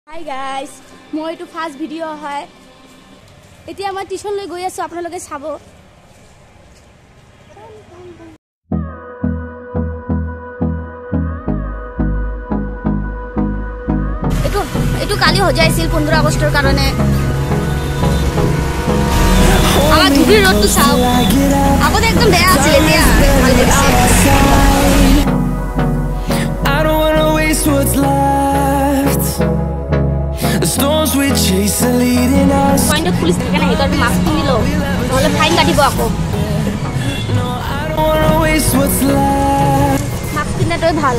Hi guys, মই to first video হয় এতিয়া মই টিউশন লৈ গৈ আছো আপোনালোকে চাব এটো কালি হৈ যাইছিল 15 আগষ্টৰ কাৰণে আমাৰ ধুবি রোডটো চাও আগতে একদম বেয়া আছিল এতিয়া ভাল লাগিছে I don't want to waste what's left. The storms we chase are leading us. Find the police থাকে না এটার মাস্ক কিনলো তাহলে ফাইন কাটিব আকো No, I don't want to waste what's left. Mask কিনাটোই ভাল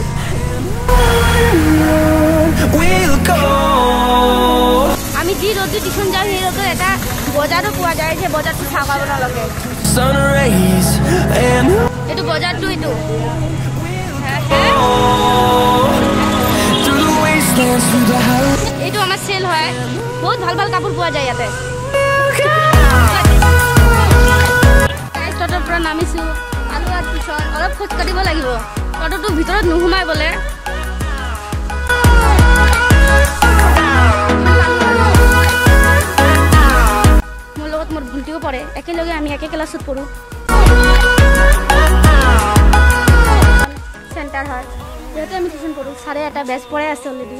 We'll go. আমি জি রোড টিউশন যাই এই রোডৰ এটা বজাৰো পোৱা যায় যে বজাৰটো চাব নালাগে Sun rays and এটো বজাৰটো এটো through the wastelands, through the highways. এটো আমাৰ সেল হয় বহুত ভাল ভাল কাপোৰ পোৱা যায় ইয়াতে গাইস টটৰ পৰা নামিছো আলু আর পিছন অলপ খোজ কাটিব লাগিব টটটো ভিতৰত নুহুমাই বলে মোৰ লগত মোৰ ভুলটিও পৰে একেলগে আমি একে ক্লাছত পঢ়ো সেন্টার হয় যেহেতু আমি টিউশন পড়ো 8:30 ব্যাচ পড়ে আছে already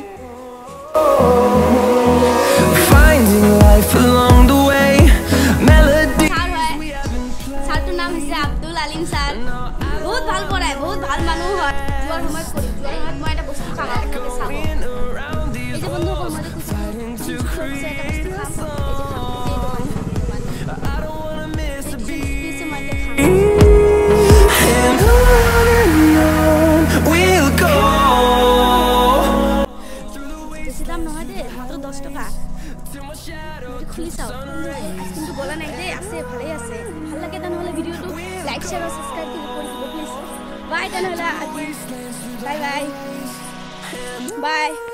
Finding life along the way. Melody. স্যারটোর নাম হইছে আব্দুল আলিম স্যার বহুত ভাল পড়ায় বহুত ভাল মানুহ হয় জোয়ার সময় করি জোয়ার সময় মই এটা বস্তু খাম আপনাকে চাবো এই যে বন্ধু কোন মধ্যে খুশি একটা বস্তু খাম এই যে খাম এই দোকান I don't want to miss a beat. পিছে মই খাম And on we'll go. বেশি দাম নহয় দে মাত্র 10 টাকা খুলি চাও কিন্তু বলা নাই দে আছে ভালে আছে ভাল লাগে তাহলে ভিডিওটো লাইক শেয়ার আর সাবস্ক্রাইব করে দিব প্লিজ বাই তাহলে বাই বাই বাই